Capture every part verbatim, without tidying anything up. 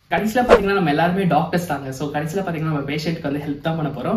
கடைசியில் பார்த்தீங்கன்னா நம்ம எல்லாருமே டாக்டர்ஸ் தாங்க. ஸோ கடைசியில் பார்த்தீங்கன்னா நம்ம பேஷண்ட்டுக்கு வந்து ஹெல்ப் தான் பண்ண போகிறோம்.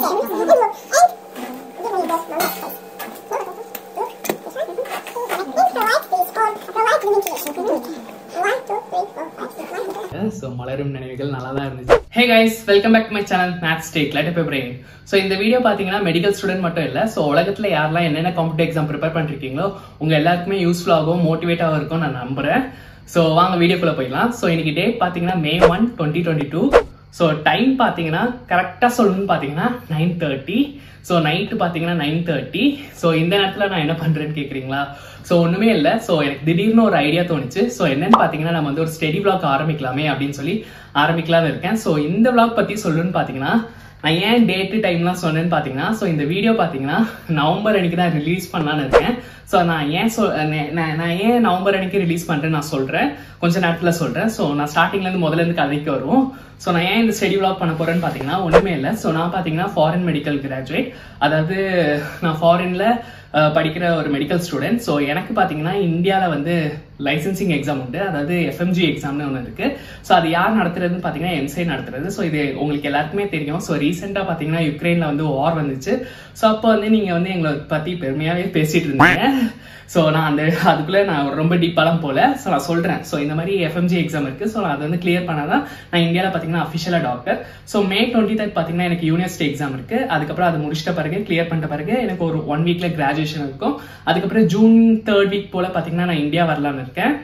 ஸோ மலரும் நினைவுகள் நல்லா தான் இருந்துச்சு. Hey guys, welcome back to my channel maths state light paper brain. So இந்த வீடியோ பார்த்தீங்கன்னா மெடிக்கல் ஸ்டூடெண்ட் மட்டும் இல்லை, ஸோ உலகத்தில் யாரெல்லாம் என்னென்ன காம்படிட்டிவ் எக்ஸாம் ப்ரிப்பேர் பண்ணிருக்கீங்களோ உங்க எல்லாருக்குமே யூஸ்ஃபுல்லாகவும் மோட்டிவேட்டாகவும் இருக்கும் நான் நம்புறேன். ஸோ வாங்க வீடியோக்குள்ள போயிடலாம். ஸோ இன்னைக்கு டேட் பார்த்தீங்கன்னா May one twenty twenty two. So time பார்த்தீங்கன்னா கரெக்டாக சொல்லணும்னு பார்த்தீங்கன்னா நைன் தேர்ட்டி. ஸோ நைட்டு பார்த்தீங்கன்னா நைன் தேர்ட்டி. ஸோ இந்த நேரத்தில் நான் என்ன பண்ணுறேன்னு கேட்குறீங்களா? ஸோ ஒன்றுமே இல்லை. ஸோ எனக்கு திடீர்னு ஒரு ஐடியா தோணுச்சு. ஸோ என்னன்னு பார்த்தீங்கன்னா நம்ம வந்து ஒரு ஸ்டடி விளாக் ஆரம்பிக்கலாமே அப்படின்னு சொல்லி ஆரம்பிக்கலாம்னு இருக்கேன். ஸோ இந்த விளாக் பற்றி சொல்லணும்னு பார்த்தீங்கன்னா நான் ஏன் டேட்டு டைம்லாம் சொன்னேன்னு பார்த்தீங்கன்னா, ஸோ இந்த வீடியோ பார்த்தீங்கன்னா நவம்பர் அன்னைக்கு தான் ரிலீஸ் பண்ணலான்னு இருக்கேன். ஸோ நான் ஏன் சொல் நான் ஏன் நவம்பர் அன்னைக்கு ரிலீஸ் பண்ணுறேன்னு நான் சொல்கிறேன், கொஞ்ச நேரத்தில் சொல்கிறேன். ஸோ நான் ஸ்டார்டிங்லேருந்து முதல்ல இருந்து கதைக்கு வருவோம். ஸோ நான் ஏன் இந்த ஸ்டடி விளாக் பண்ண போகிறேன்னு பார்த்தீங்கன்னா ஒன்றுமே இல்லை. ஸோ நான் பார்த்தீங்கன்னா ஃபாரின் மெடிக்கல் கிராஜுவேட், அதாவது நான் ஃபாரினில் படிக்கிற ஒரு மெடிக்கல் ஸ்டூடெண்ட். ஸோ எனக்கு பார்த்தீங்கன்னா இந்தியாவில் வந்து லைசன்சிங் எக்ஸாம் உண்டு, அதாவது எஃப்எம்ஜி எக்ஸாம்னு ஒன்று இருக்கு. ஸோ அது யார் நடத்துறதுன்னு பார்த்தீங்கன்னா எம்சை நடத்துறது. ஸோ இது உங்களுக்கு எல்லாருக்குமே தெரியும். ஸோ ரீசெண்டாக பார்த்தீங்கன்னா யுக்ரைனில் வந்து வார் வந்துச்சு. ஸோ அப்போ வந்து நீங்கள் வந்து எங்களை பற்றி பெருமையாகவே பேசிட்டு இருந்தீங்க. ஸோ நான் அந்த அதுக்குள்ளே நான் ரொம்ப டீப்பாலாம் போல. ஸோ நான் சொல்கிறேன். ஸோ இந்த மாதிரி எஃப்எம்ஜி எக்ஸாம் இருக்கு. ஸோ நான் அதை வந்து கிளியர் பண்ணாதான் நான் இந்தியாவில் பார்த்தீங்கன்னா அஃபிஷியலாக doctor. So May twenty third பார்த்தீங்கன்னா எனக்கு யூனிவர்சிட்டி எக்ஸாம் இருக்கு. அதுக்கப்புறம் அது முடிச்சிட்ட பிறகு கிளியர் பண்ணிட்ட பிறகு எனக்கு ஒரு ஒன் வீக்ல கிராஜுவேஷன் இருக்கும். அதுக்கப்புறம் ஜூன் தேர்ட் வீக் போல பார்த்தீங்கன்னா நான் இந்தியா வரலான்னு இருக்கேன்.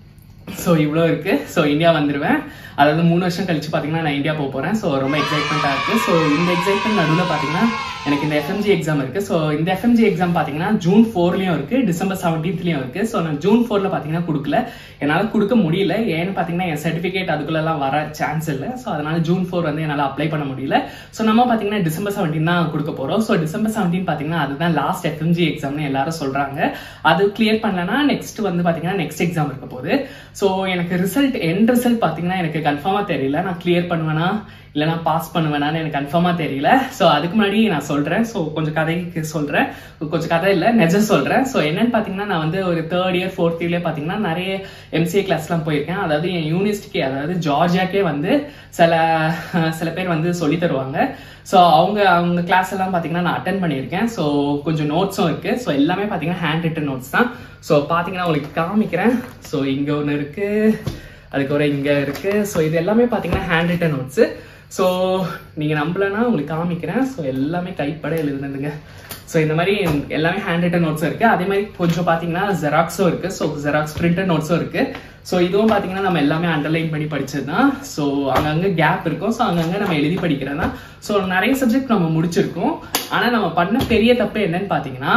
ஸோ இவ்வளோ இருக்கு. ஸோ இந்தியா வந்துடுவேன். அதாவது மூணு வருஷம் கழிச்சு பார்த்தீங்கன்னா நான் இந்தியா போக போகிறேன். ஸோ ரொம்ப எக்ஸைட்மெண்ட்டாக இருக்குது. ஸோ இந்த எக்ஸைட்மெண்ட் நடுவில் பார்த்தீங்கன்னா எனக்கு இந்த எஃப்எம்ஜி எக்ஸாம் இருக்குது. ஸோ இந்த எஃப்எம்ஜி எக்ஸாம் பார்த்தீங்கன்னா ஜூன் ஃபோர்லேயும் இருக்குது, டிசம்பர் செவன்டீன்த்லேயும் இருக்குது. ஸோ நான் ஜூன் ஃபோரில் பார்த்தீங்கன்னா கொடுக்கல, என்னால் கொடுக்க முடியல. ஏன்னு பார்த்தீங்கன்னா என் சர்டிஃபிகேட் அதுக்குள்ளெல்லாம் வர சான்ஸ் இல்லை. ஸோ அதனால ஜூன் ஃபோர் வந்து என்னால் அப்ளை பண்ண முடியல. ஸோ நம்ம பார்த்தீங்கன்னா டிசம்பர் செவன்டீன் தான் கொடுக்க போகிறோம். ஸோ டிசம்பர் செவன்டீன் பார்த்தீங்கன்னா அதுதான் லாஸ்ட் எஃப்எம்ஜி எக்ஸாம்னு எல்லாரும் சொல்கிறாங்க. அது கிளியர் பண்ணலன்னா நெக்ஸ்ட் வந்து பார்த்தீங்கன்னா நெக்ஸ்ட் எக்ஸாம் இருக்க போகுது. ஸோ எனக்கு ரிசல்ட் எண்ட் ரிசல்ட் பார்த்தீங்கன்னா எனக்கு கன்ஃபார்மாக தெரியல. நான் கிளியர் பண்ணுவேனா இல்லைனா பாஸ் பண்ணுவேனான்னு எனக்கு கன்ஃபார்மாக தெரியல. ஸோ அதுக்கு முன்னாடி நான் சொல்கிறேன். ஸோ கொஞ்சம் கதைக்கு சொல்கிறேன், கொஞ்சம் கதை இல்லை நிஜம் சொல்கிறேன். ஸோ என்னன்னு பார்த்தீங்கன்னா நான் வந்து ஒரு தேர்ட் இயர் ஃபோர்த் இயர்லேயே பார்த்தீங்கன்னா நிறைய எம்சிஏ கிளாஸ்லாம் போயிருக்கேன். அதாவது என் யூனிவர்சிட்டிக்கு, அதாவது ஜார்ஜியாக்கே வந்து சில சில பேர் வந்து சொல்லி தருவாங்க. ஸோ அவங்க அவங்க கிளாஸ் எல்லாம் பார்த்தீங்கன்னா நான் அட்டன் பண்ணியிருக்கேன். ஸோ கொஞ்சம் நோட்ஸும் இருக்குது. ஸோ எல்லாமே பார்த்தீங்கன்னா ஹேண்ட் ரிட்டன் நோட்ஸ் தான். ஸோ பார்த்தீங்கன்னா உங்களுக்கு காமிக்கிறேன். ஸோ இங்கே ஒன்று இருக்குது, அதுக்கப்புறம் இங்கே இருக்குது. ஸோ இது எல்லாமே பார்த்தீங்கன்னா ஹேண்ட் ரிட்டன் நோட்ஸு. ஸோ நீங்கள் நம்பலன்னா உங்களுக்கு காமிக்கிறேன். ஸோ எல்லாமே கைப்பட எழுதுனதுங்க. ஸோ இந்த மாதிரி எல்லாமே ஹேண்ட் ரிட்டன் நோட்ஸும் இருக்குது. அதே மாதிரி கொஞ்சம் பார்த்தீங்கன்னா ஜெராக்ஸும் இருக்குது. ஸோ ஜெராக்ஸ் பிரிண்டட் நோட்ஸும் இருக்குது. ஸோ இதுவும் பார்த்தீங்கன்னா நம்ம எல்லாமே அண்டர்லைன் பண்ணி படிச்சது தான். ஸோ அங்கங்கே கேப் இருக்கும். ஸோ அங்கங்கே நம்ம எழுதி படிக்கிறதா. ஸோ நிறைய சப்ஜெக்ட் நம்ம முடிச்சிருக்கோம். ஆனால் நம்ம பண்ண பெரிய தப்பு என்னன்னு பார்த்தீங்கன்னா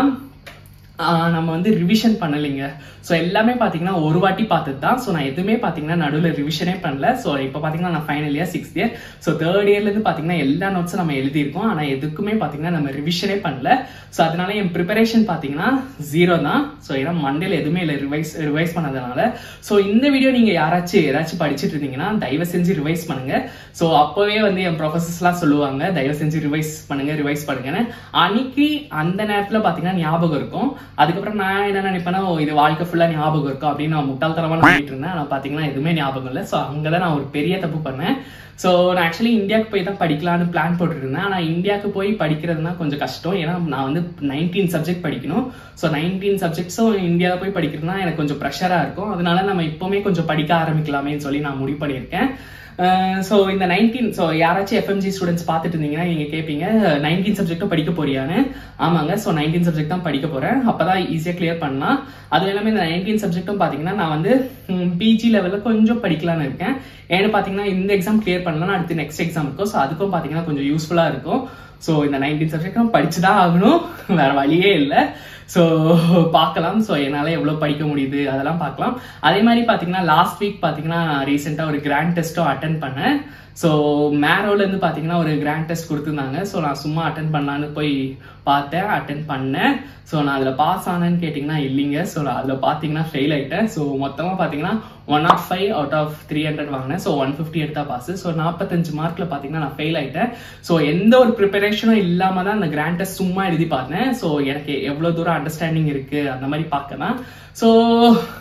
நம்ம வந்து ரிவிஷன் பண்ணலைங்க. ஸோ எல்லாமே பார்த்தீங்கன்னா ஒரு வாட்டி பார்த்தது தான். ஸோ நான் எதுவுமே பார்த்தீங்கன்னா நடுவில் ரிவிஷனே பண்ணல. ஸோ இப்போ பார்த்தீங்கன்னா நான் final year sixth year. So third இயர்லேருந்து பார்த்தீங்கன்னா எல்லா நோட்ஸும் நம்ம எழுதியிருக்கோம். ஆனால் எதுக்குமே பார்த்தீங்கன்னா நம்ம ரிவிஷனே பண்ணல. ஸோ அதனால என் ப்ரிப்பரேஷன் பார்த்தீங்கன்னா ஜீரோ தான். ஸோ ஏன்னா மண்டேல எதுவுமே இல்லை ரிவைஸ் ரிவைஸ் பண்ணதுனால. ஸோ இந்த வீடியோ நீங்கள் யாராச்சும் ஏதாச்சும் படிச்சுட்டு இருந்தீங்கன்னா தயவு செஞ்சு ரிவைஸ் பண்ணுங்க. ஸோ அப்போவே வந்து என் ப்ரொஃபஸர்ஸ்லாம் சொல்லுவாங்க தயவு செஞ்சு ரிவைஸ் பண்ணுங்க ரிவைஸ் பண்ணுங்கன்னு. அன்னைக்கு அந்த நேரத்தில் பார்த்தீங்கன்னா ஞாபகம் இருக்கும். அதுக்கப்புறம் நான் என்ன நினைப்பேன்னா இது வாழ்க்கை ஃபுல்லா ஞாபகம் இருக்கும் அப்படின்னு நான் முட்டாள்தனமா நினைட்டு இருந்தேன். ஆனால் பார்த்தீங்கன்னா எதுவுமே ஞாபகம் இல்லை. ஸோ அங்கதான் நான் ஒரு பெரிய தப்பு பண்ணேன். ஸோ நான் ஆக்சுவலி இந்தியாவுக்கு போய் தான் படிக்கலான்னு பிளான் போட்டுருந்தேன். ஆனால் இந்தியாவுக்கு போய் படிக்கிறதுனா கொஞ்சம் கஷ்டம். ஏன்னா நான் வந்து நைன்டீன் சப்ஜெக்ட் படிக்கணும். ஸோ நைன்டீன் சப்ஜெக்ட்ஸும் இந்தியாவில் போய் படிக்கிறதுனா எனக்கு கொஞ்சம் ப்ரெஷராக இருக்கும். அதனால நம்ம இப்போவுமே கொஞ்சம் படிக்க ஆரம்பிக்கலாமேன்னு சொல்லி நான் முடிவு பண்ணியிருக்கேன். ஸோ இந்த நைன்டீன் ஸோ யாராச்சும் எஃப்எம்ஜி ஸ்டூடெண்ட்ஸ் பார்த்துட்டு இருந்தீங்கன்னா நீங்கள் கேட்பீங்க நைன்டீன் சப்ஜெக்டும் படிக்க போறியான்னு. ஆமாங்க. ஸோ நைன்டீன் சப்ஜெக்ட் தான் படிக்க போகிறேன். அப்போ தான் ஈஸியாக கிளியர் பண்ணலாம். அதுவும் எல்லாமே இந்த நைன்டீன் சப்ஜெக்டும் பார்த்தீங்கன்னா நான் வந்து பிஜி லெவலில் கொஞ்சம் படிக்கலான்னு இருக்கேன். ஏன்னு பார்த்தீங்கன்னா இந்த எக்ஸாம் கிளியர் பண்ணலாம், அடுத்து நெக்ஸ்ட் எக்ஸாம் இருக்கும். ஸோ அதுக்கும் பார்த்தீங்கன்னா கொஞ்சம் யூஸ்ஃபுல்லாக இருக்கும். ஸோ இந்த நைன்டீன் சப்ஜெக்டும் படிச்சுதான் ஆகணும், வேற வழியே இல்லை. ஸோ பார்க்கலாம். ஸோ என்னால் எவ்வளோ படிக்க முடியுது அதெல்லாம் பார்க்கலாம். அதே மாதிரி பார்த்தீங்கன்னா லாஸ்ட் வீக் பார்த்தீங்கன்னா ரீசெண்டாக ஒரு கிராண்ட் டெஸ்ட்டும் அட்டன் பண்ணேன். ஸோ மேரோலேருந்து பார்த்தீங்கன்னா ஒரு கிராண்ட் டெஸ்ட் கொடுத்துருந்தாங்க. ஸோ நான் சும்மா அட்டன் பண்ணலான்னு போய் பார்த்தேன், அட்டன் பண்ணேன். ஸோ நான் அதில் பாஸ் ஆனேன்னு கேட்டிங்கன்னா இல்லைங்க. ஸோ நான் அதில் பார்த்தீங்கன்னா ஃபெயில் ஆகிட்டேன். ஸோ மொத்தமாக பார்த்தீங்கன்னா one of five out of three hundred வாங்கினேன். ஸோ ஒன் ஃபிஃப்டி எடுத்தா பாஸ். ஸோ நாற்பத்தஞ்சு மார்க்கில் பார்த்தீங்கன்னா நான் ஃபெயில் ஆகிட்டேன். ஸோ எந்த ஒரு ப்ரிப்பரேஷனும் இல்லாமல் தான் அந்த கிராண்ட் டெஸ்ட் சும்மா எழுதி பார்த்தேன். ஸோ எனக்கு எவ்வளோ தூரம் அண்டர்ஸ்டாண்டிங் இருக்குது அந்த மாதிரி பார்க்கலாம். ஸோ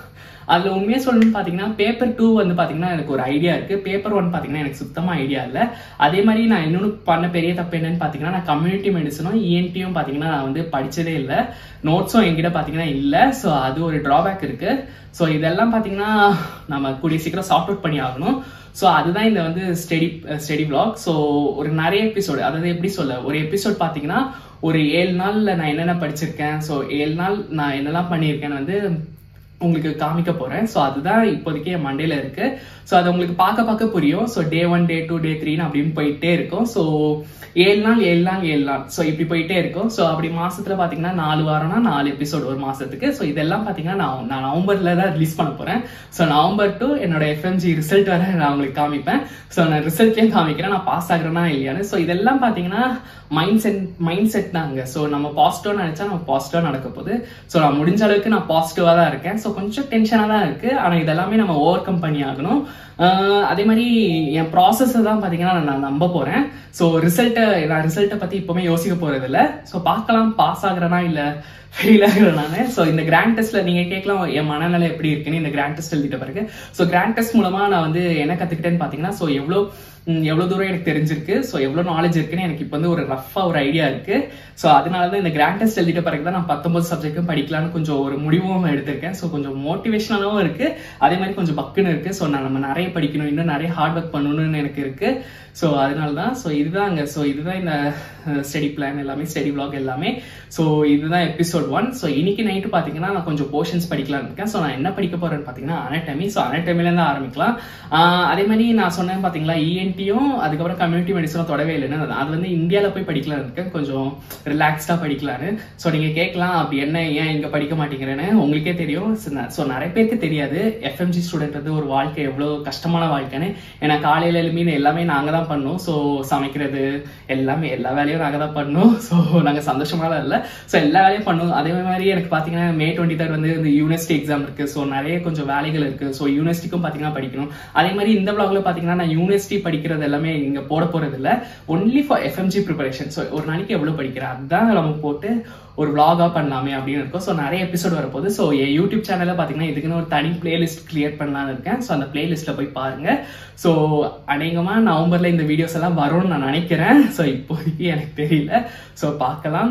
அதுல உண்மையா சொல்லணும்னு பாத்தீங்கன்னா பேப்பர் டூ வந்து பாத்தீங்கன்னா எனக்கு ஒரு ஐடியா இருக்கு, பேப்பர் ஒன் பாத்தீங்கன்னா எனக்கு சுத்தமா ஐடியா இல்ல. அதே மாதிரி நான் இன்னொன்னு பண்ண பெரிய தப்பு என்னன்னு பாத்தீங்கன்னா நான் கம்யூனிட்டி மெடிசனும் இஎன்டியும் பாத்தீங்கன்னா நான் வந்து படிச்சதே இல்லை, நோட்ஸும் என்கிட்ட பாத்தீங்கன்னா இல்ல. ஸோ அது ஒரு டிராபேக் இருக்கு. ஸோ இதெல்லாம் பாத்தீங்கன்னா நம்ம கூடிய சீக்கிரம் சார்ட் அவுட் பண்ணி ஆகணும். ஸோ அதுதான் இந்த வந்து ஸ்டடி ஸ்டடி பிளாக். ஸோ ஒரு நிறைய எபிசோடு, அதாவது எப்படி சொல்ல, ஒரு எபிசோட் பாத்தீங்கன்னா ஒரு ஏழு நாள்ல நான் என்னென்ன படிச்சிருக்கேன், ஸோ ஏழு நாள் நான் என்னெல்லாம் பண்ணியிருக்கேன்னு வந்து உங்களுக்கு காமிக்க போறேன். ஸோ அதுதான் இப்போதைக்கு என் மண்டேல இருக்கு. ஸோ அது உங்களுக்கு பார்க்க பார்க்க புரியும். So day one day two day த்ரீன்னு அப்படின்னு போயிட்டே இருக்கும். ஸோ ஏழு நாள் ஏழு நாள் ஏழு நாள் ஸோ இப்படி போயிட்டே இருக்கும். ஸோ அப்படி மாசத்துல பாத்தீங்கன்னா நாலு வாரம்னா நாலு எபிசோடு ஒரு மாசத்துக்கு. ஸோ இதெல்லாம் பாத்தீங்கன்னா நான் நான் நவம்பர்ல தான் ரிலீஸ் பண்ண போறேன். ஸோ நவம்பர் டு என்னோட எஃப்எம்ஜி ரிசல்ட் வர நான் உங்களுக்கு காமிப்பேன். ஸோ நான் ரிசல்ட்லயும் காமிக்கிறேன் நான் பாஸ் ஆகுறேன்னா இல்லையான்னு. ஸோ இதெல்லாம் பாத்தீங்கன்னா மைண்ட் செட் மைண்ட் செட் தாங்க. ஸோ நம்ம பாசிட்டிவா நினைச்சா நம்ம பாசிட்டிவா நடக்க போகுது. ஸோ நான் முடிஞ்ச அளவுக்கு நான் பாசிட்டிவா தான் இருக்கேன். ஸோ கொஞ்சம் டென்ஷனா தான் இருக்கு, ஆனா இதெல்லாமே நம்ம ஓவர் கம் பண்ணி ஆகணும். அதே மாதிரி என் ப்ராசஸ் தான் பாத்தீங்கன்னா நான் நம்ப போறேன். ஸோ ரிசல்ட்டை நான் ரிசல்ட்டை பத்தி இப்பவுமே யோசிக்க போறது இல்லை. ஸோ பார்க்கலாம் பாஸ் ஆகுறேனா இல்ல ஃபெயில் ஆகுறேன் நானு. ஸோ இந்த கிராண்ட் டெஸ்ட்ல நீங்க கேட்கலாம் என் மனநிலை எப்படி இருக்குன்னு இந்த கிராண்ட் டெஸ்ட் எழுதிட்ட பிறகு. ஸோ கிராண்ட் டெஸ்ட் மூலமா நான் வந்து என்ன கத்துக்கிட்டேன்னு பாத்தீங்கன்னா ஸோ எவ்வளோ எவ்வளவு தூரம் எனக்கு தெரிஞ்சிருக்கு, ஸோ எவ்வளவு நாலேஜ் இருக்குன்னு எனக்கு இப்போ வந்து ஒரு ரஃபா ஒரு ஐடியா இருக்கு. ஸோ அதனாலதான் இந்த கிராண்ட் டெஸ்ட் எழுதிட்ட பிறகுதான் நான் பத்தொன்பது சப்ஜெக்டும் படிக்கலாம்னு கொஞ்சம் ஒரு முடிவும் எடுத்திருக்கேன். ஸோ கொஞ்சம் மோட்டிவேஷனாகவும் இருக்கு, அதே மாதிரி கொஞ்சம் பக்குன்னு இருக்கு. ஸோ நான் நம்ம நிறைய படிக்கணும், இன்னும் நிறைய ஹார்ட் ஒர்க் பண்ணணும்னு எனக்கு இருக்கு. ஸோ அதனாலதான் ஸோ இதுதாங்க ஸோ இதுதான் இந்த ஸ்டடி பிளான் எல்லாமே, ஸ்டடி பிளாக் எல்லாமே. ஸோ இதுதான் எபிசோட் ஒன். ஸோ இன்னைக்கு நைட்டு பாத்தீங்கன்னா நான் கொஞ்சம் போர்ஷன்ஸ் படிக்கலாம்னு இருக்கேன். ஸோ நான் என்ன படிக்க போறேன்னு பாத்தீங்கன்னா அனாட்டமி. ஸோ அனாட்டமில இருந்து ஆரம்பிக்கலாம். அதே மாதிரி நான் சொன்னேன் பாத்தீங்களா இஎன்டியும் அதுக்கப்புறம் கம்யூனிட்டி மெடிசனும் தொடவே இல்லைன்னு, அது வந்து இந்தியாவில போய் படிக்கலாம்னு இருக்கேன், கொஞ்சம் ரிலாக்ஸ்டா படிக்கலான்னு. ஸோ நீங்க கேட்கலாம் அப்படி என்ன ஏன் இங்க படிக்க மாட்டேங்கிறேன்னு. உங்களுக்கே தெரியும். ஸோ நிறைய பேருக்கு தெரியாது எஃப்எம்ஜி ஸ்டூடெண்ட் வந்து ஒரு வாழ்க்கை எவ்வளவு கஷ்டமான வாழ்க்கைன்னு. ஏன்னா காலையில எழுமீன் எல்லாமே நாங்க தான் பண்ணோம். ஸோ சமைக்கிறது எல்லாமே எல்லா வேலையும் நாங்க தான் பண்ணோம். ஸோ நாங்க சந்தோஷமாலாம் இல்லை. ஸோ எல்லா வேலையும் பண்ணுவோம். அதே மாதிரி எனக்கு பாத்தீங்கன்னா மே டுவெண்ட்டி தேர்ட் வந்து இந்த யூனிவர்சிட்டி எக்ஸாம் இருக்கு. ஸோ நிறைய கொஞ்சம் வேலைகள் இருக்கு. ஸோ யூனிவர்சிட்டிக்கும் பாத்தீங்கன்னா படிக்கணும். அதே மாதிரி இந்த பிளாக்ல பாத்தீங்கன்னா நான் யூனிவர்சிட்டி படிக்கிறது எல்லாமே இங்க போட போறது இல்ல, only for FMG preparation. So ஒரு நாளைக்கு எவ்வளவு படிக்கிறேன் அதுதான் நம்ம போட்டு ஒரு விளாகா பண்ணலாமே அப்படின்னு இருக்கும். ஸோ நிறைய எபிசோட் வரப்போகுது. ஸோ என் யூடியூப் சேனல்ல பாத்தீங்கன்னா இதுக்குன்னு ஒரு தனி பிளேலிஸ்ட் கிரியேட் பண்ணலான்னு இருக்கேன். ஸோ அந்த பிளேலிஸ்ட்ல போய் பாருங்க. ஸோ அநேகமா நவம்பர்ல இந்த வீடியோஸ் எல்லாம் வரும்னு நான் நினைக்கிறேன். ஸோ இப்போதைக்கு எனக்கு தெரியல. ஸோ பார்க்கலாம்.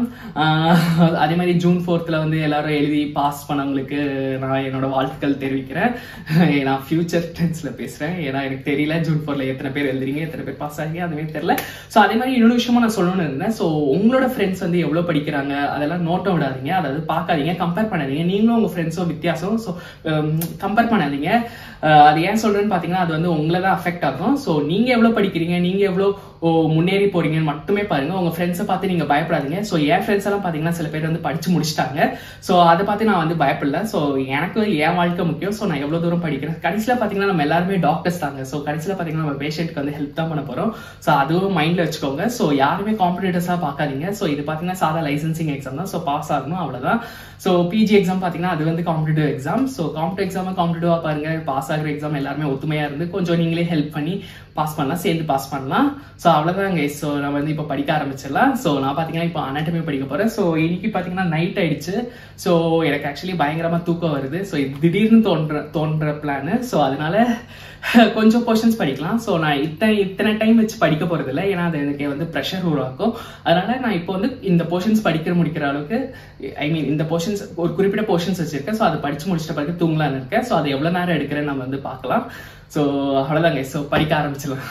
அதே மாதிரி ஜூன் ஃபோர்த்ல வந்து எல்லாரும் எழுதி பாஸ் பண்ணவங்களுக்கு நான் என்னோட வாழ்த்துக்கள் தெரிவிக்கிறேன். நான் ஃபியூச்சர் டென்ஸ்ல பேசுறேன், ஏன்னா எனக்கு தெரியல ஜூன் ஃபோர்ல எத்தனை பேர் எழுதுறீங்க, எத்தனை பேர் பாஸ் ஆகீங்க, அதுவே தெரியல. ஸோ அதே மாதிரி இன்னொரு விஷயமா நான் சொல்லணும்னு இருந்தேன். ஸோ உங்களோட ஃப்ரெண்ட்ஸ் வந்து எவ்வளவு படிக்கிறாங்க அதெல்லாம் நோட்டம் விடாதீங்க, அதாவது பார்க்காதீங்க, கம்பேர் பண்ணாதீங்க. நீங்களும் உங்க ஃப்ரெண்ட்ஸோ வித்தியாசம். ஸோ கம்பேர் பண்ணாதீங்க. அது ஏன் சொல்றேன்னு பாத்தீங்கன்னா அது வந்து உங்களை தான் அஃபெக்ட் ஆகும். ஸோ நீங்க எவ்வளவு படிக்கிறீங்க, நீங்க எவ்வளவு முன்னேறி போறீங்கன்னு மட்டுமே பாருங்க. உங்க ஃப்ரெண்ட்ஸை பார்த்து நீங்க பயப்படாதீங்க. ஸோ என் ஃப்ரெண்ட்ஸ் எல்லாம் பாத்தீங்கன்னா சில பேர் வந்து படிச்சு முடிச்சிட்டாங்க. ஸோ அதை பார்த்து நான் வந்து பயப்படல. ஸோ எனக்கு என் வாழ்க்கை முக்கியம். ஸோ நான் எவ்வளவு தூரம் படிக்கிறேன். கடைசியில பாத்தீங்கன்னா நம்ம எல்லாருமே டாக்டர்ஸ் தாங்க. ஸோ கடைசியில பாத்தீங்கன்னா நம்ம பேஷண்ட்க்கு வந்து ஹெல்ப் தான் பண்ண போறோம். ஸோ அதுவும் மைண்ட்ல வச்சுக்கோங்க. ஸோ யாருமே காம்படிட்டர்ஸா பார்க்காதீங்க. ஸோ இது பாத்தீங்கன்னா சாதா லைசன்சிங் எக்ஸாம் தான். ஸோ பாஸ் ஆகணும் அவ்வளவுதான். ஸோ பிஜி எக்ஸாம் பாத்தீங்கன்னா அது வந்து competitive exam. So competitive exam காம்படிட்டிவா பாருங்க. பாஸ் ஆகிற எக்ஸாம் எல்லாருமே ஒத்துமையா இருந்து கொஞ்சம் நீங்களே ஹெல்ப் பண்ணி பாஸ் பண்ணலாம், சேர்ந்து பாஸ் பண்ணலாம். ஸோ அவ்வளவுதான் கைஸ். ஸோ நம்ம வந்து இப்போ படிக்க ஆரம்பிச்சிடலாம். ஸோ நான் பாத்தீங்கன்னா இப்போ அனாட்டமி படிக்க போறேன். ஸோ இன்னைக்கு பாத்தீங்கன்னா நைட் ஆயிடுச்சு. ஸோ எனக்கு ஆக்சுவலி பயங்கரமா தூக்கம் வருது. ஸோ இது திடீர்னு தோன்ற தோன்ற பிளான். ஸோ அதனால கொஞ்சம் போர்ஷன்ஸ் படிக்கலாம். ஸோ நான் இத்தனை இத்தனை டைம் வச்சு படிக்க போறது இல்லை, ஏன்னா அது எனக்கு வந்து ப்ரெஷர் உருவாக்கும். அதனால நான் இப்போ வந்து இந்த போர்ஷன்ஸ் படிக்கிற முடிக்கிற அளவுக்கு, ஐ மீன் இந்த போர்ஷன்ஸ் ஒரு குறிப்பிட்ட போர்ஷன்ஸ் வச்சிருக்கேன். ஸோ அதை படிச்சு முடிச்சிட்ட பிறகு தூங்கலான்னு இருக்கேன். ஸோ அது எவ்வளவு நேரம் எடுக்கிறேன்னு நம்ம வந்து பார்க்கலாம். ஸோ அவ்வளவுதாங்க. ஸோ படிக்க ஆரம்பிச்சிடலாம்.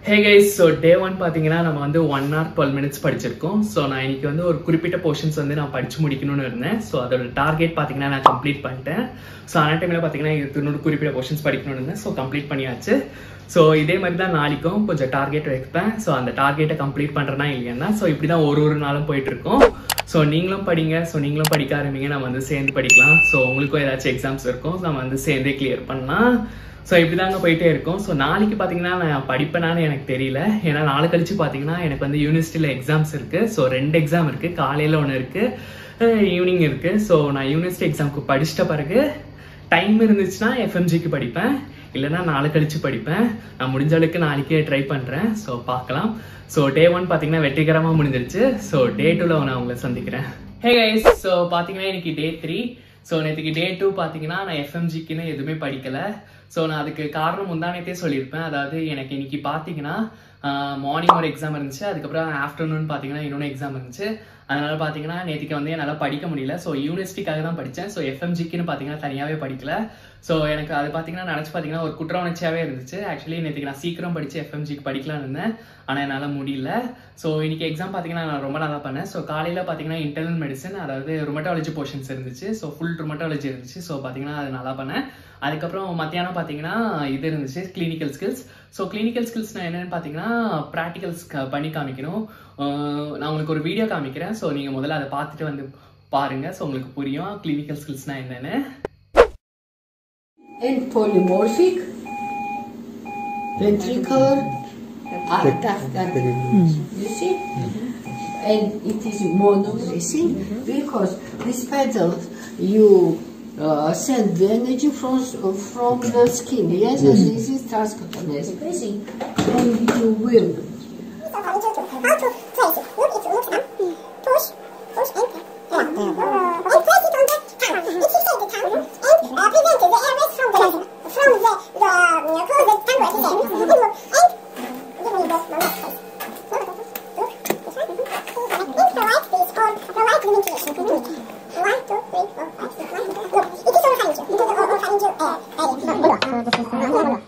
Hey guys, so day one பாத்தீங்கன்னா நம்ம வந்து one hour twelve minutes படிச்சிருக்கோம். So நான் இன்னைக்கு வந்து ஒரு குறிப்பிட்ட போர்ஷன்ஸ் வந்து நான் படிச்சு முடிக்கணும்னு இருந்தேன். So அதோட டார்கெட் பாத்தீங்கன்னா நான் கம்ப்ளீட் பண்ணிட்டேன். So அந்த டைம்ல பாத்தீங்கன்னா இன்னொரு குறிப்பிட்ட போர்ஷன்ஸ் படிக்கணும்னு இருந்தேன். So கம்ப்ளீட் பண்ணியாச்சு. ஸோ இதே மாதிரி தான் நாளைக்கும் கொஞ்சம் டார்கெட் வைப்பேன். ஸோ அந்த டார்கெட்டை கம்ப்ளீட் பண்ணுறேன்னா இல்லைன்னா ஸோ இப்படி தான் ஒரு ஒரு நாளும் போயிட்டு இருக்கோம். ஸோ நீங்களும் படிங்க. ஸோ நீங்களும் படிக்க ஆரம்பிங்க. நம்ம வந்து சேர்ந்து படிக்கலாம். ஸோ உங்களுக்கும் ஏதாச்சும் எக்ஸாம்ஸ் இருக்கும். நம்ம வந்து சேர்ந்தே கிளியர் பண்ணலாம். ஸோ இப்படி தாங்க போயிட்டே இருக்கும். ஸோ நாளைக்கு பார்த்தீங்கன்னா நான் படிப்பேனான்னு எனக்கு தெரியல. ஏன்னா நாளை கழிச்சு பார்த்தீங்கன்னா எனக்கு வந்து யூனிவர்சிட்டியில் எக்ஸாம்ஸ் இருக்குது. ஸோ ரெண்டு எக்ஸாம் இருக்குது. காலையில் ஒன்று இருக்குது, ஈவினிங் இருக்குது. ஸோ நான் யூனிவர்சிட்டி எக்ஸாமுக்கு படிச்சிட்ட பிறகு டைம் இருந்துச்சுன்னா எஃப்எம்ஜிக்கு படிப்பேன், இல்லைன்னா நாளை கழிச்சு படிப்பேன். நான் முடிஞ்ச அளவுக்கு நாளைக்கே ட்ரை பண்ணுறேன். ஸோ பார்க்கலாம். ஸோ டே ஒன் பார்த்தீங்கன்னா வெற்றிகரமாக முடிஞ்சிருச்சு. ஸோ டே டூவில் நான் உங்களை சந்திக்கிறேன். ஹே கைஸ், ஸோ பார்த்தீங்கன்னா இன்னைக்கு டே த்ரீ. ஸோ நேற்றுக்கு டே டூ பார்த்தீங்கன்னா நான் எஃப்எம்ஜிக்குன்னு எதுவுமே படிக்கலை. ஸோ நான் அதுக்கு காரணம் முந்தானத்தே சொல்லியிருப்பேன். அதாவது எனக்கு இன்னைக்கு பார்த்தீங்கன்னா மார்னிங் ஒரு எக்ஸாம் இருந்துச்சு, அதுக்கப்புறம் ஆஃப்டர்நூன் பார்த்தீங்கன்னா இன்னொன்று எக்ஸாம் இருந்துச்சு. அதனால பார்த்தீங்கன்னா நேற்றுக்கு வந்து என்னால் படிக்க முடியல. ஸோ யூனிவர்சிட்டிக்காக தான் படித்தேன். ஸோ எஃப்எம்ஜிக்குன்னு பார்த்தீங்கன்னா தனியாகவே படிக்கல. ஸோ எனக்கு அது பார்த்தீங்கன்னா நினச்சி பார்த்தீங்கன்னா ஒரு குற்ற உணர்ச்சியாகவே இருந்துச்சு. ஆக்சுவலி நேற்றுக்கு நான் சீக்கிரம் படித்து எஃப்எம்ஜிக்கு படிக்கலான்னு இருந்தேன், ஆனால் என்னால் முடியல. ஸோ இன்னைக்கு எக்ஸாம் பார்த்தீங்கன்னா நான் ரொம்ப நல்லா பண்ணேன். ஸோ காலையில் பார்த்தீங்கன்னா இன்டர்னல் மெடிசன், அதாவது ருமட்டாலஜி போர்ஷன்ஸ் இருந்துச்சு. ஸோ ஃபுல் ருமட்டாலஜி இருந்துச்சு. ஸோ பார்த்தீங்கன்னா அது நல்லா பண்ணேன். அதுக்கப்புறம் மத்தியானம் பார்த்தீங்கன்னா இது இருந்துச்சு, கிளினிக்கல் ஸ்கில்ஸ். ஸோ கிளினிக்கல் ஸ்கில்ஸ்னால் என்னென்னு பார்த்தீங்கன்னா ப்ராக்டிகல்ஸ் பண்ணி காமிக்கணும். நான் உங்களுக்கு ஒரு வீடியோ காமிக்கிறேன். ஸோ நீங்கள் முதல்ல அதை பார்த்துட்டு வந்து பாருங்கள். ஸோ உங்களுக்கு புரியும் கிளினிக்கல் ஸ்கில்ஸ்னால் என்னென்னு. And polymorphic, ventricular, arterial, you see? And it is monobracing because these petals you uh, send the energy from from the skin, yes, and this is transcutaneous bracing, and you will. How to place it? Look, it looks up. Push, push, and yeah. And place it on the tongue. It should say the tongue and uh, prevent the airways from the from the the uh, closed tongue at the end. And give me the mouthpiece. Look, look, this one. And provide this or provide limitation. One, two, three, four, five, six, nine, ten. Look, it is oropharyngeal. It is oropharyngeal air area. Look,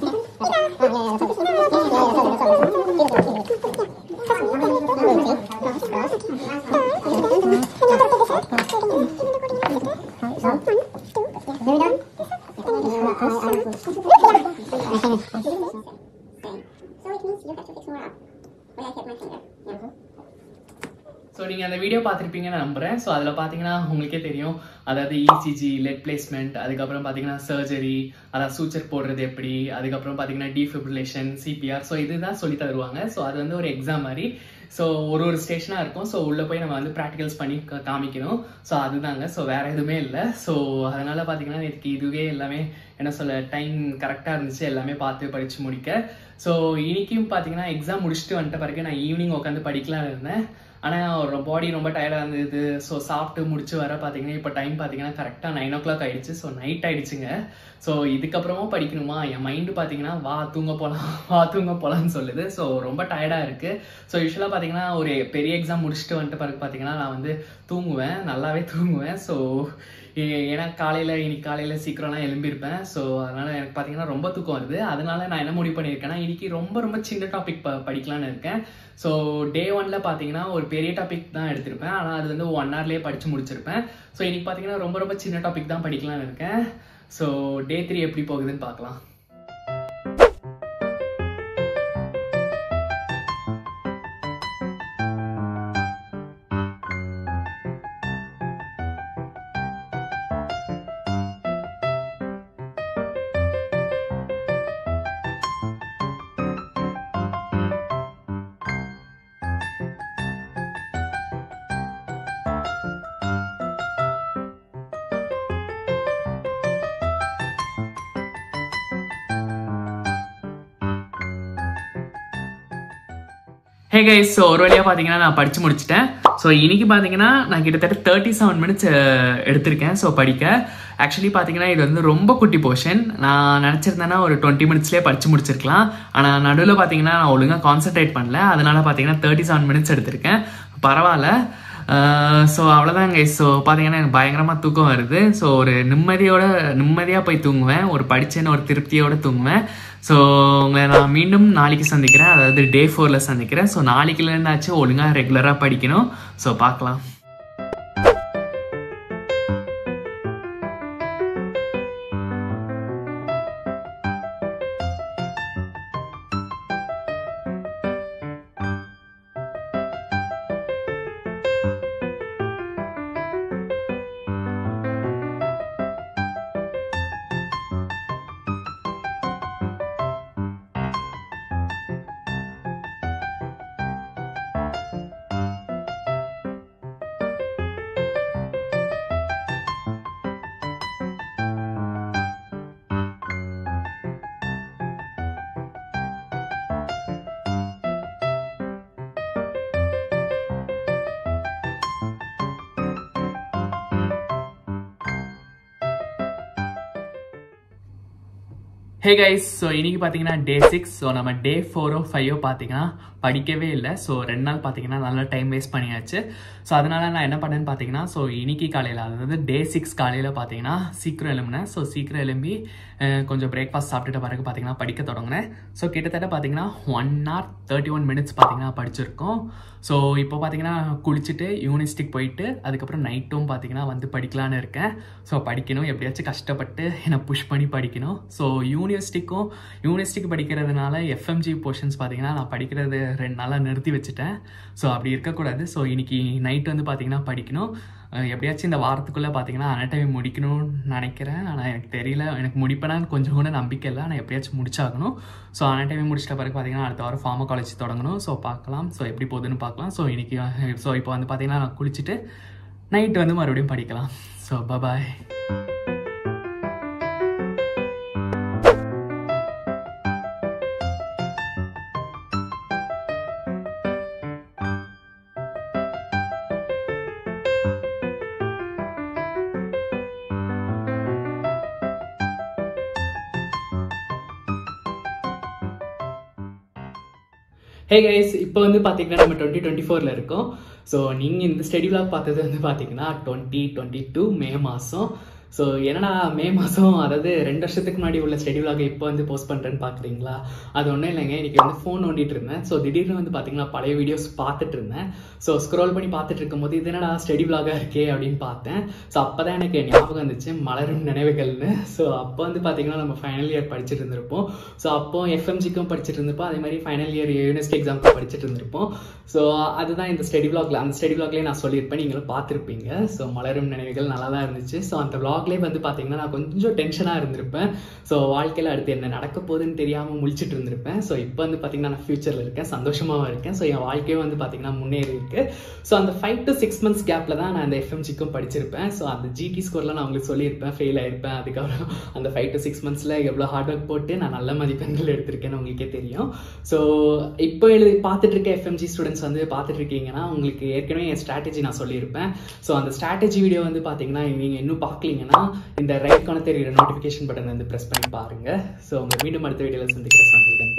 so நீங்கள் அந்த video பார்த்துருப்பீங்கன்னு நம்புகிறேன். So அதில் பார்த்தீங்கன்னா உங்களுக்கே தெரியும், அதாவது ECG, let placement, அதுக்கப்புறம் பார்த்தீங்கன்னா சர்ஜரி, அதாவது சூச்சர் போடுறது எப்படி, அதுக்கப்புறம் பார்த்தீங்கன்னா டிஃபிப்ரிலேஷன், சிபிஆர். ஸோ இதுதான் சொல்லி தருவாங்க. ஸோ அது வந்து ஒரு எக்ஸாம் மாதிரி. ஸோ ஒரு ஒரு ஸ்டேஷனாக இருக்கும். ஸோ உள்ளே போய் நம்ம வந்து ப்ராக்டிகல்ஸ் பண்ணி காமிக்கணும். ஸோ அதுதாங்க. ஸோ வேறு எதுவுமே இல்லை. ஸோ அதனால் பார்த்தீங்கன்னா எனக்கு இதுவே எல்லாமே என்ன சொல்ல டைம் கரெக்டாக இருந்துச்சு, எல்லாமே பார்த்து படித்து முடிக்க. ஸோ இன்றைக்கும் பார்த்தீங்கன்னா எக்ஸாம் முடிச்சுட்டு வந்துட்ட பிறகு நான் ஈவினிங் உட்காந்து படிக்கலான்னு இருந்தேன். ஆனால் பாடி ரொம்ப டயர்டாக இருந்தது. ஸோ சாப்பிட்டு முடிச்சு வர பார்த்தீங்கன்னா இப்போ டைம் பார்த்தீங்கன்னா கரெக்டாக நைன் ஓ கிளாக் ஆகிடுச்சு. ஸோ நைட் ஆகிடுச்சுங்க. ஸோ இதுக்கப்புறமா படிக்கணுமா, என் மைண்டு பார்த்தீங்கன்னா வா தூங்க போகலாம் வா தூங்க போகலான்னு சொல்லுது. ஸோ ரொம்ப டயர்டாக இருக்குது. ஸோ யூஸ்வலாக பார்த்தீங்கன்னா ஒரு பெரிய எக்ஸாம் முடிச்சுட்டு வந்துட்டு பிறகு பார்த்தீங்கன்னா நான் வந்து தூங்குவேன், நல்லாவே தூங்குவேன். ஸோ ஏன்னா காலையில் இன்னைக்கு காலையில் சீக்கிரம்லாம் எழும்பியிருப்பேன். ஸோ அதனால் எனக்கு பார்த்தீங்கன்னா ரொம்ப தூக்கம் வருது. அதனால நான் என்ன முடிவு பண்ணியிருக்கேன்னா இன்னைக்கு ரொம்ப ரொம்ப சின்ன டாபிக் ப படிக்கலான்னு இருக்கேன். ஸோ டே ஒன்ல பார்த்தீங்கன்னா ஒரு பெரிய டாபிக் தான் எடுத்திருப்பேன், ஆனால் அது வந்து ஒன் ஹவர்லேயே படித்து முடிச்சிருப்பேன். ஸோ இன்னைக்கு பார்த்தீங்கன்னா ரொம்ப ரொம்ப சின்ன டாபிக் தான் படிக்கலான்னு இருக்கேன். ஸோ டே த்ரீ எப்படி போகுதுன்னு பார்க்கலாம். ஹே கைஸ், ஸோ ஒரு வழியாக பார்த்தீங்கன்னா நான் படித்து முடிச்சிட்டேன். ஸோ இன்னைக்கு பார்த்தீங்கன்னா நான் கிட்டத்தட்ட தேர்ட்டி செவன் மினிட்ஸ் எடுத்திருக்கேன் ஸோ படிக்க. ஆக்சுவலி பார்த்தீங்கன்னா இது வந்து ரொம்ப குட்டி போர்ஷன். நான் நினச்சிருந்தேன்னா ஒரு டுவெண்ட்டி மினிட்ஸ்லேயே படித்து முடிச்சிருக்கலாம். ஆனால் நடுவில் பார்த்தீங்கன்னா நான் ஒழுங்காக கான்சன்ட்ரேட் பண்ணல. அதனால் பார்த்தீங்கன்னா தேர்ட்டி செவன் மினிட்ஸ் எடுத்திருக்கேன். பரவாயில்ல. ஸோ அவ்வளோதாங்க. ஸோ பார்த்தீங்கன்னா எனக்கு பயங்கரமாக தூக்கம் வருது. ஸோ ஒரு நிம்மதியோட நிம்மதியாக போய் தூங்குவேன், ஒரு படித்தேன்னு ஒரு திருப்தியோடு தூங்குவேன். ஸோ உங்களை நான் மீண்டும் நாளைக்கு சந்திக்கிறேன், அதாவது டே ஃபோரில் சந்திக்கிறேன். ஸோ நாளைக்குலேருந்தாச்சும் ஒழுங்காக ரெகுலராக படிக்கணும். ஸோ பார்க்கலாம். ஹே கைஸ், ஸோ இன்றைக்கி பார்த்தீங்கன்னா டே சிக்ஸ். ஸோ நம்ம டே ஃபோரோ ஃபைவோ பார்த்தீங்கன்னா படிக்கவே இல்லை. ஸோ ரெண்டு நாள் பார்த்தீங்கன்னா நல்லா டைம் வேஸ்ட் பண்ணியாச்சு. ஸோ அதனால் நான் என்ன பண்ணேன்னு பார்த்தீங்கன்னா, ஸோ இன்னைக்கு காலையில், அதாவது டே சிக்ஸ் காலையில் பார்த்தீங்கன்னா சீக்கிரம் எழும்பினேன். ஸோ சீக்கிரம் எழும்பி கொஞ்சம் பிரேக்ஃபாஸ்ட் சாப்பிட்டுட்ட பிறகு பார்த்தீங்கன்னா படிக்க தொடங்கினேன். ஸோ கிட்டத்தட்ட பார்த்தீங்கன்னா one hour thirty one minutes பார்த்தீங்கன்னா படிச்சிருக்கோம். ஸோ இப்போ பார்த்தீங்கன்னா குளிச்சுட்டு யூனிவர்சிட்டிக்கு போயிட்டு அதுக்கப்புறம் நைட்டும் பார்த்தீங்கன்னா வந்து படிக்கலான்னு இருக்கேன். ஸோ படிக்கணும், எப்படியாச்சும் கஷ்டப்பட்டு என்னை புஷ் பண்ணி படிக்கணும். ஸோ யூனிவர்சிட்டிக்கும் யூனிவர்சிட்டிக்கு படிக்கிறதுனால எஃப்எம்ஜி போர்ஷன்ஸ் பார்த்தீங்கன்னா நான் படிக்கிறது ரெண்டு நாளாக நிறுத்தி வச்சுட்டேன். ஸோ அப்படி இருக்கக்கூடாது. ஸோ இன்னைக்கு நைட் வந்து பார்த்தீங்கன்னா படிக்கணும். எப்படியாச்சும் இந்த வாரத்துக்குள்ளே பார்த்தீங்கன்னா அனட்டமி முடிக்கணும்னு நினைக்கிறேன். ஆனால் எனக்கு தெரியல, எனக்கு முடிப்பேனான்னு கொஞ்சம் கூட நம்பிக்கை இல்லை. ஆனால் எப்படியாச்சும் முடிச்சாகணும். ஸோ அனட்டமி முடிச்சிட்ட பிறகு பார்த்தீங்கன்னா அடுத்த வாரம் ஃபார்மா காலேஜ் தொடங்கணும். ஸோ பார்க்கலாம், ஸோ எப்படி போகுதுன்னு பார்க்கலாம். ஸோ இன்னைக்கு ஸோ இப்போ வந்து பார்த்தீங்கன்னா நான் குளிச்சுட்டு நைட்டு வந்து மறுபடியும் படிக்கலாம். So bye. ஹே கைஸ், இப்போ வந்து பார்த்தீங்கன்னா நம்ம டுவெண்ட்டி டுவெண்ட்டி ஃபோரில் இருக்கோம். ஸோ நீங்கள் இந்த ஸ்டடி விளாக் பார்த்தது வந்து பார்த்தீங்கன்னா டுவெண்ட்டி டுவெண்ட்டி டூ மே மாதம். ஸோ என்னடா மே மாதம், அதாவது ரெண்டு வருஷத்துக்கு முன்னாடி உள்ள ஸ்டடி விளாகை இப்போ வந்து போஸ்ட் பண்ணுறேன்னு பார்க்குறீங்களா? அது ஒன்றும் இல்லைங்க, இன்றைக்கி வந்து ஃபோன் நோண்டிட்டு இருந்தேன். ஸோ திடீர்னு வந்து பார்த்தீங்கன்னா பழைய வீடியோஸ் பார்த்துட்டு இருந்தேன். ஸோ ஸ்க்ரோல் பண்ணி பார்த்துட்டு இருக்கும்போது இது என்னடா ஸ்டடி விளாகாக இருக்கே அப்படின்னு பார்த்தேன். ஸோ அப்போ தான் எனக்கு ஞாபகம் வந்துச்சு மலரும் நினைவுகள்னு. ஸோ அப்போ வந்து பார்த்தீங்கன்னா நம்ம ஃபைனல் இயர் படிச்சுட்டு இருந்திருப்போம். ஸோ அப்போ எஃப்எம்ஜிக்கும் படிச்சுட்டு இருந்திருப்போம், அதே மாதிரி ஃபைனல் இயர் யூனிவர்சிட்டி எக்ஸாமுக்கு படிச்சுட்டு இருந்திருப்போம். ஸோ அதுதான் இந்த ஸ்டடி விளாகில், அந்த ஸ்டடி விளாக்லேயே நான் சொல்லியிருப்பேன், நீங்களும் பார்த்துருப்பீங்க. ஸோ மலரும் நினைவுகள் நல்லா தான் இருந்துச்சு. ஸோ அந்த விளாக்லேயே வந்து பார்த்தீங்கன்னா நான் கொஞ்சம் டென்ஷனாக இருந்திருப்பேன். ஸோ வாழ்க்கையில் அடுத்து என்ன நடக்க போகுதுன்னு தெரியாமல் முழிச்சிட்டு இருந்திருப்பேன். ஸோ இப்போ வந்து பார்த்தீங்கன்னா நான் ஃபியூச்சரில் இருக்கேன், சந்தோஷமாகவும் இருக்கேன். ஸோ என் வாழ்க்கையும் வந்து பார்த்தீங்கன்னா முன்னேறி இருக்கு. ஸோ அந்த ஃபைவ் டு சிக்ஸ் மந்த்ஸ் கேப்பில் தான் நான் அந்த எஃப்எம்ஜிக்கும் படிச்சிருப்பேன். ஸோ அந்த ஜிடி ஸ்கோர்லாம் நான் உங்களுக்கு சொல்லியிருப்பேன், ஃபெயில் ஆயிருப்பேன். அதுக்கப்புறம் அந்த ஃபைவ் டு சிக்ஸ் மந்த்ஸில் எவ்வளோ ஹார்ட் ஒர்க் போட்டு நான் நல்ல மதிப்பெண்கள் எடுத்திருக்கேன்னு உங்களுக்கே தெரியும். ஸோ இப்போ எழுதி பார்த்துட்டு இருக்க எஃப்எம்ஜி ஸ்டூடெண்ட்ஸ் வந்து பார்த்துட்டு இருக்கீங்கன்னா உங்களுக்கு ஏற்கனவே என் ஸ்ட்ராட்டஜி நான் சொல்லியிருப்பேன். ஸோ அந்த ஸ்ட்ராட்டஜி வீடியோ வந்து பார்த்தீங்கன்னா நீங்கள் இன்னும் பார்க்கலீங்கன்னா இந்த ரைட் கான தெரியுற நோட்டிஃபிகேஷன் பட்டன் வந்து ப்ரெஸ் பண்ணி பாருங்க. ஸோ உங்கள் மீண்டும் அடுத்த வீடியோவில் சந்திக்கிற சந்திக்கிறேன்.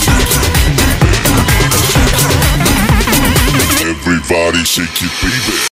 Everybody shake your baby.